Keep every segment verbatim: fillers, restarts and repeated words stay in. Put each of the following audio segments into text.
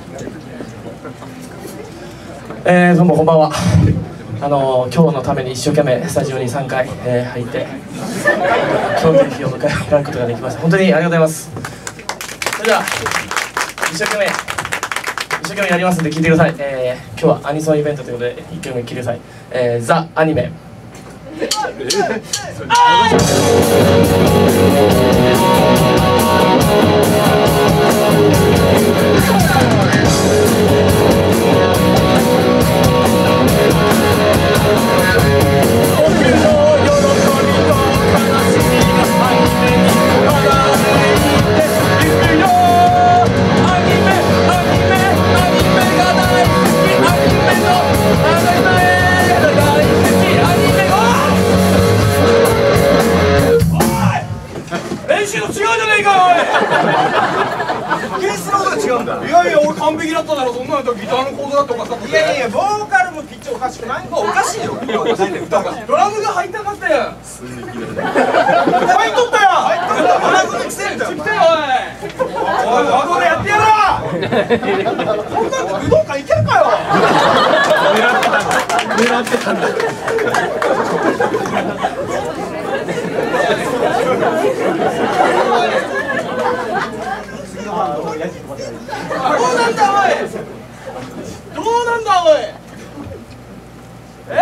えー、どうもこんばんは。あのー、今日のために一生懸命スタジオにさんかい、えー、入って今日という日を迎えることができました。本当にありがとうございます。それでは一生懸命一生懸命やりますんで聞いてください。えー、今日はアニソンイベントということで一曲目聴いてください。えー、ザ・アニメ。 いやいや、俺完璧だっただろ。そんなのギターのコードだっておかしかった。いやいや、ボーカルもピッチおかしくない。おかしいよ。ドラムが入ったかったよ。入っとったよ。入っとった。ドラムのくせに来てよ。おいおい、ワゴンでやってやろう。こんなんで武道館行けるかよ。狙ってたんだ。狙ってたんだ。どうなんだおい。どうなんだおい。え？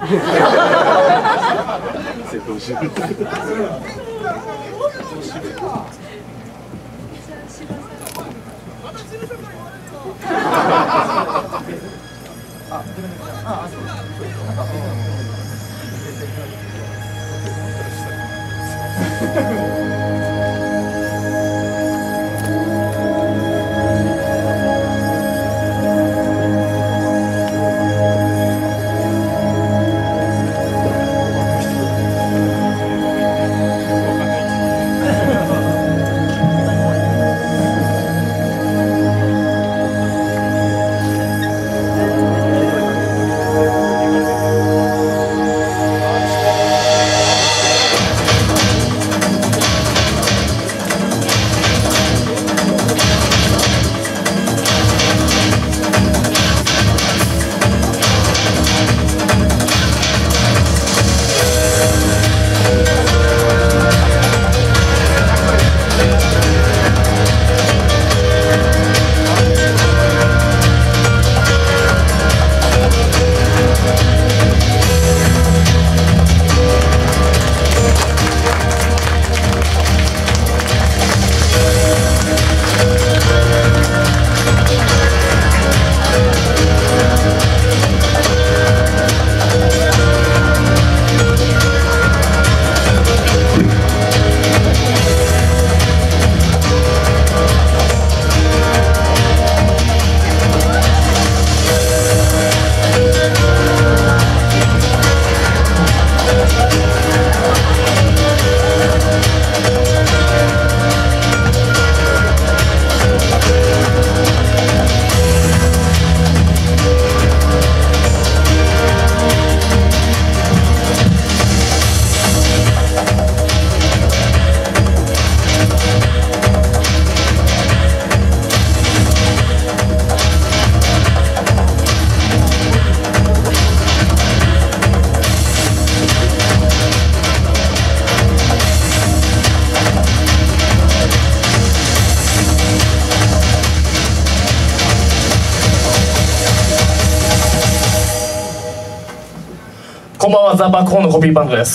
こんばんは、ザ・バックホーンのコピーバンドです。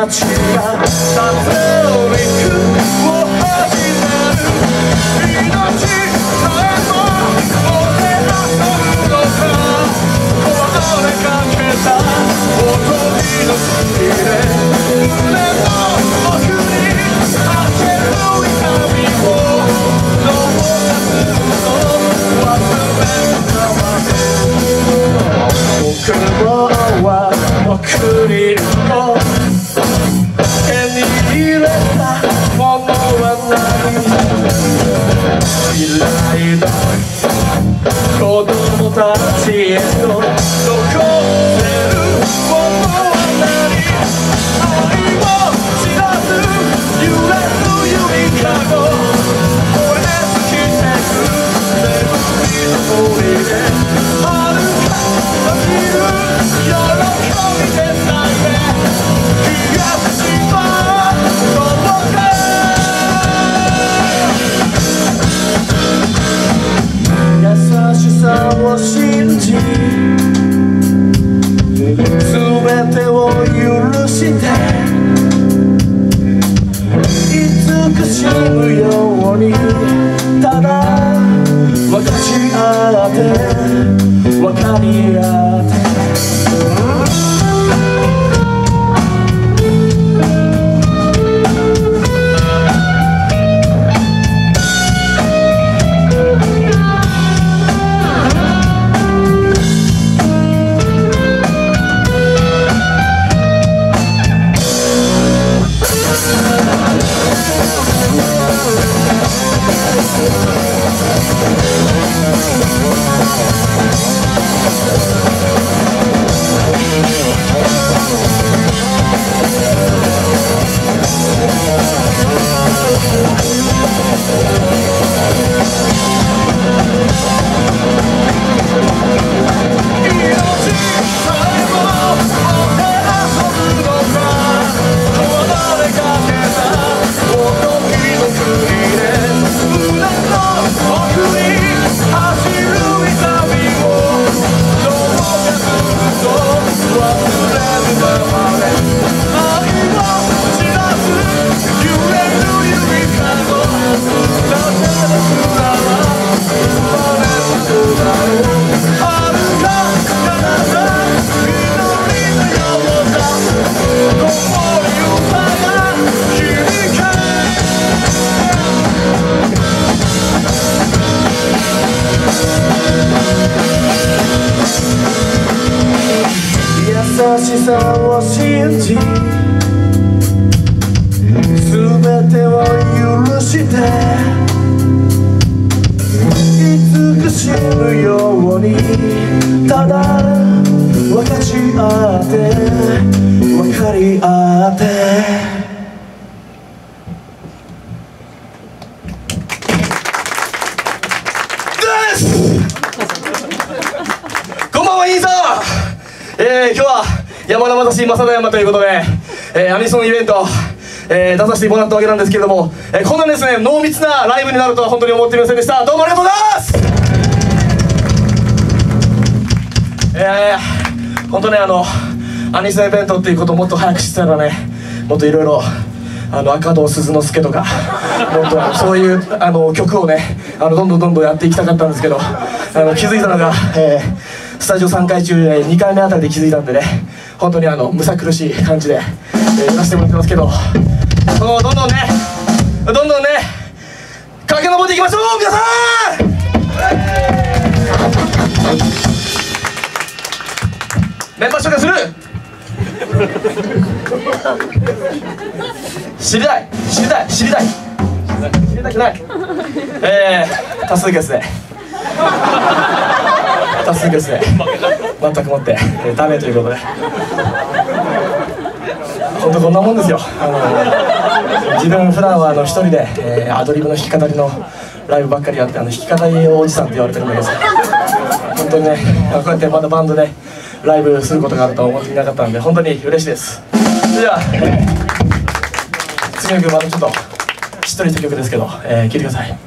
ちが殺戮を始める命さえももてあそぶのか壊れかけたおとぎの月で胸の奥に明ける痛みを残すの忘れたまで僕は僕にも手に入れたものはない未来の子供たちへと残せるものは何愛を知らず揺れるゆりかごこれ尽きてく眠りの森で遥か過ぎる喜びでさえ気がしまうどこか優しさを信じ全てを許して慈しむようにただ分かち合って分かり合って優しさを信じ全てを許して慈しむようにただ分かち合って分かり合ってこんばんは、インサー。えー、今日は山田正史正田山ということで、えー、アニソンイベント、えー、出させてもらったわけなんですけれども、えー、こんなですね濃密なライブになるとは本当に思っていませんでした。どうもありがとうございます。えー、本当ねあのアニソンイベントっていうことをもっと早く知ってたらね、もっといろいろあの赤堂鈴之助とかもっとそういうあの曲をねあのどんどんどんどんやっていきたかったんですけど、あの気づいたのが、えー、スタジオさんかい中、えー、にかいめあたりで気づいたんでね、本当にあのむさ苦しい感じで、えー、やらせてもらってますけど、もうどんどんねどんどんね駆け上っていきましょう皆さん。メンバー紹介する知りたい知りたい知りたい知りたくない。えー、多数決で多数決で全くもって、えー、ダメということで、本当こんなもんですよ。あの自分普段はあの一人で、えー、アドリブの弾き語りのライブばっかりやって、あの弾き語りおじさんって言われてるんだけど、本当にねこうやってまだバンドでライブすることがあるとは思っていなかったんで本当に嬉しいです。じゃあ次の曲またちょっとしっとりした曲ですけど、えー、聴いてください。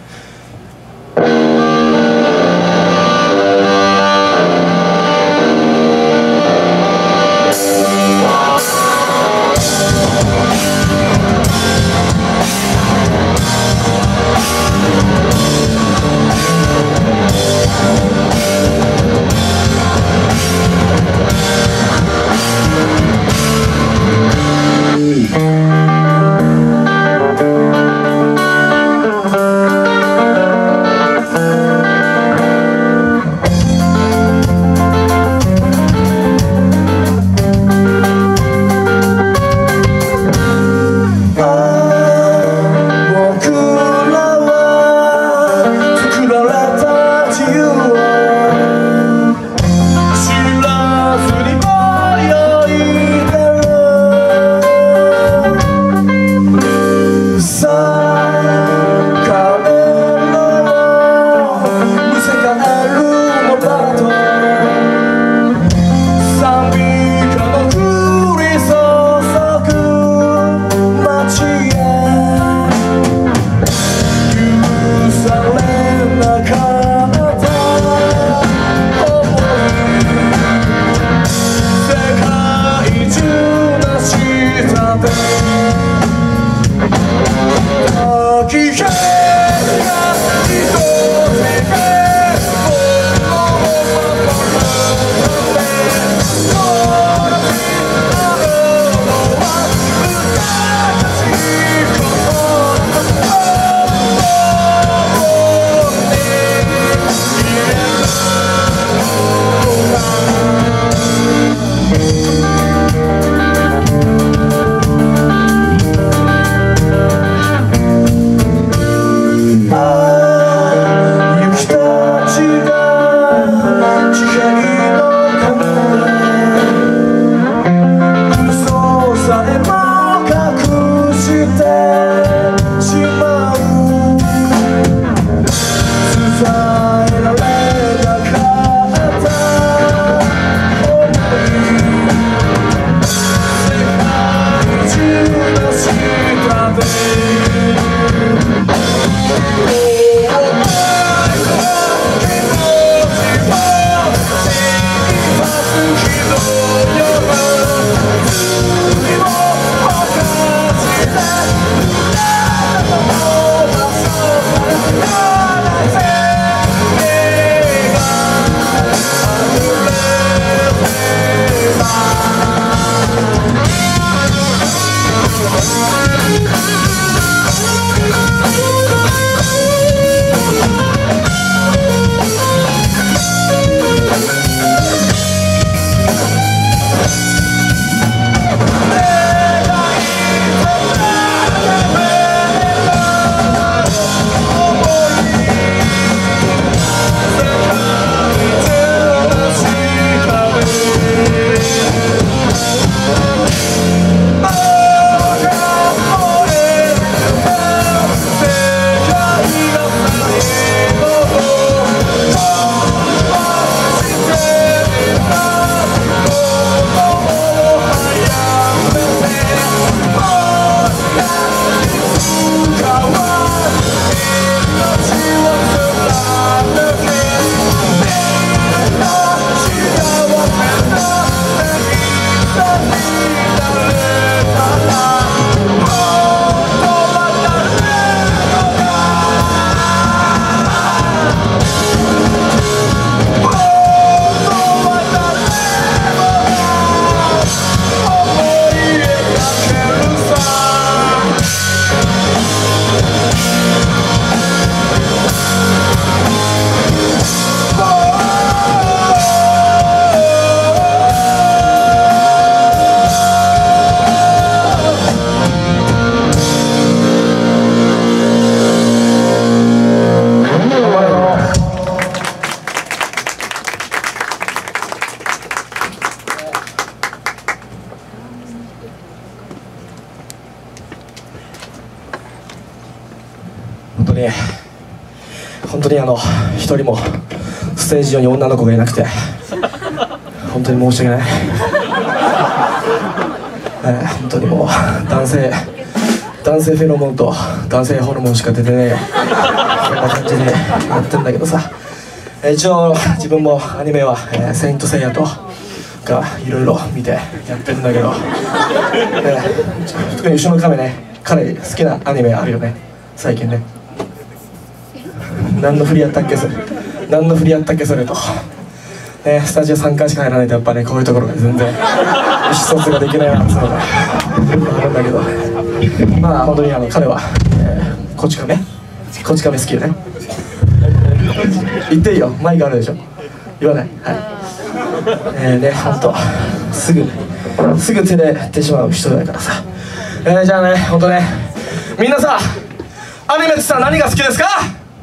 に本当にあの一人もステージ上に女の子がいなくて本当に申し訳ない、えー、本当にもう男性男性フェロモンと男性ホルモンしか出てねえこんな感じでやってんだけどさ、えー、一応自分もアニメは「えー、セイントセイヤ」とかいろいろ見てやってるんだけど、えー、特に後ろの亀ね、彼好きなアニメあるよね最近ね。何の振りやったっけそれ何の振りやったっけそれと、ね、スタジオさんかいしか入らないとやっぱねこういうところが全然意思疎通ができないなっていうのがあるんだけど、まあ本当にあの彼は、えー、こち亀こち亀好きよね。言っていいよ、マイクあるでしょ、言わない、はい、えーね、ほんとすぐすぐ照れてしまう人だからさ、えー、じゃあね、ほんとね、みんなさアニメってさ何が好きですか？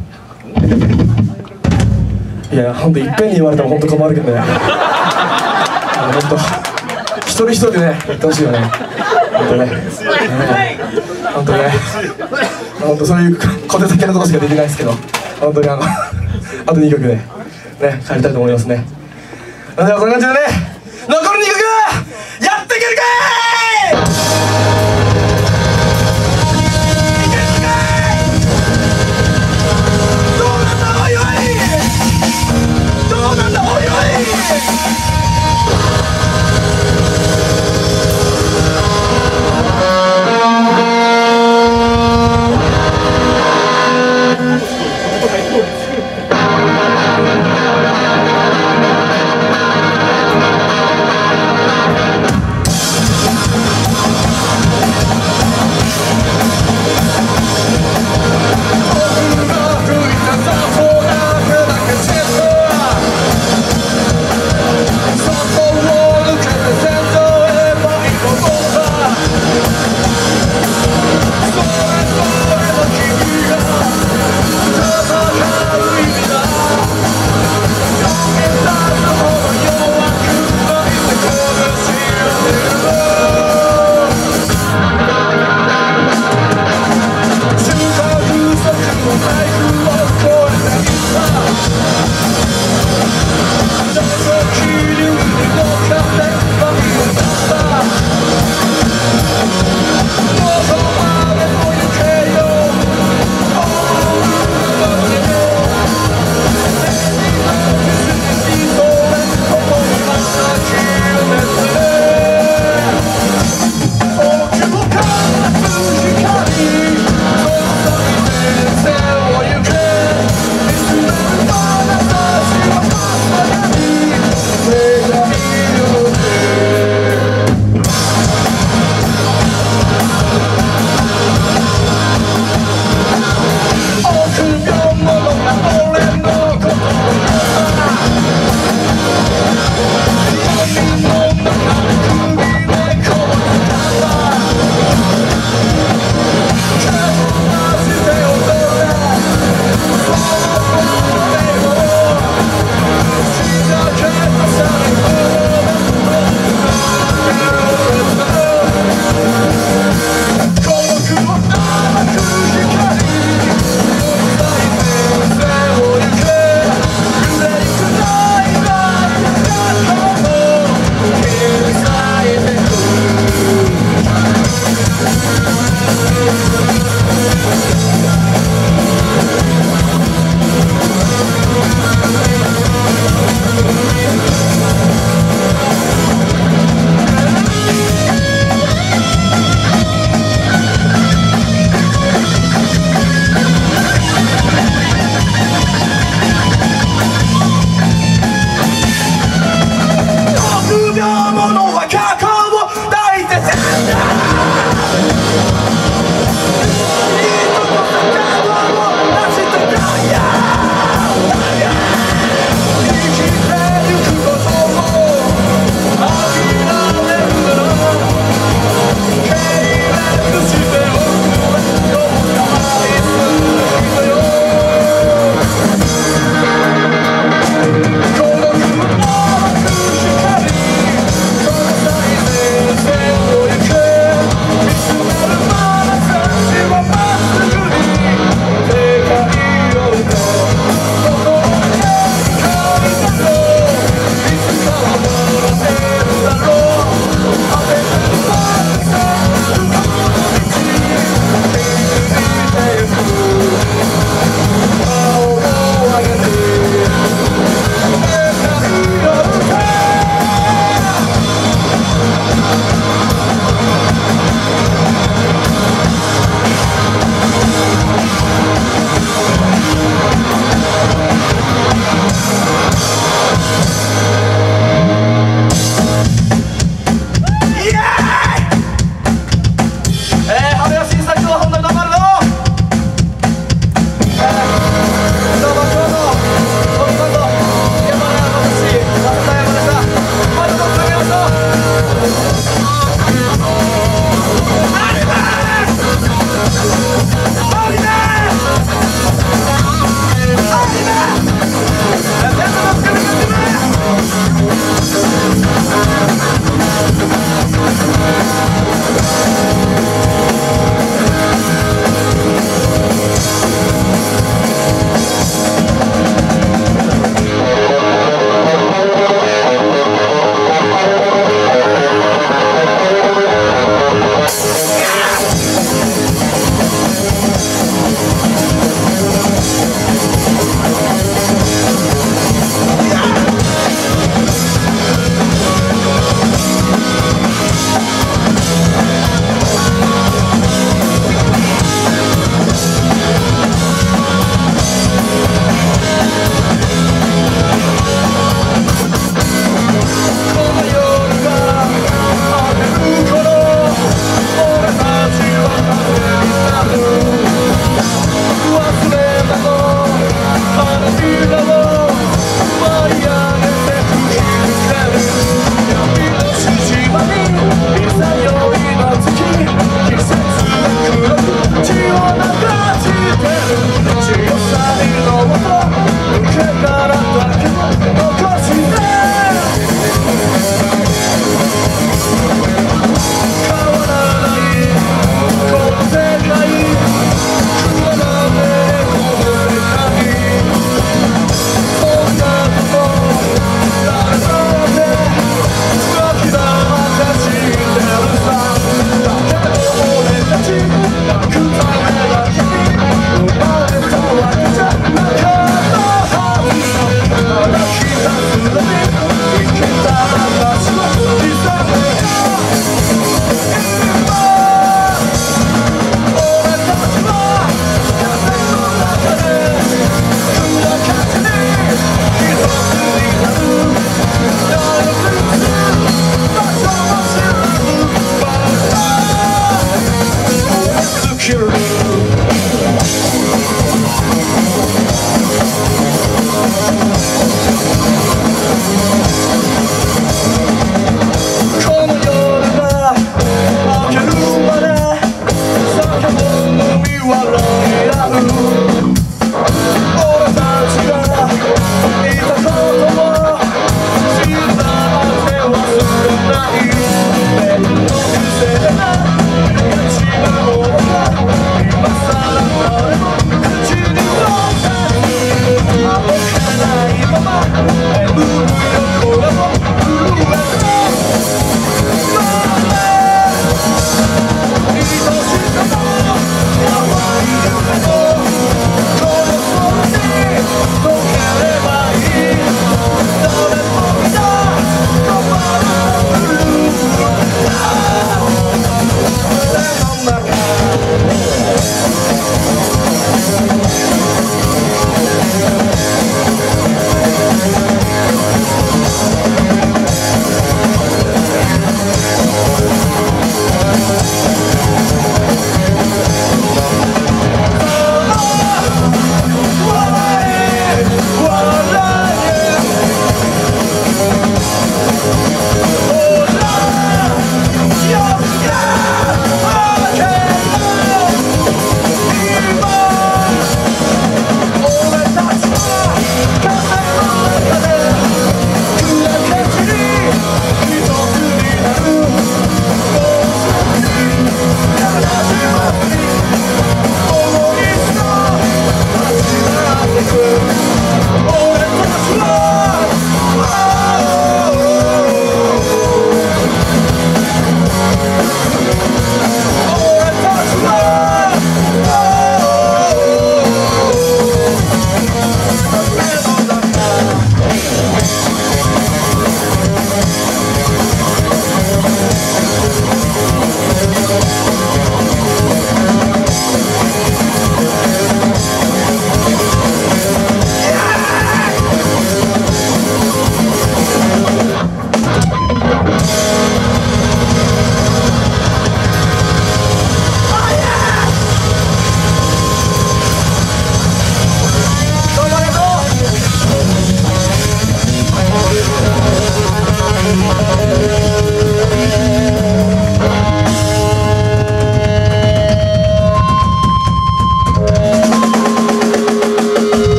いやほんといっぺんに言われてもほんと困るけどね、あのほんと一人一人でね言ってほしいよね、ほんとね、ほんとね、ほんとそういう小手先のとこしかできないですけど、ほんとにあのあとにきょくでね帰りたいと思いますね。ではそんな感じでね、残りにきょく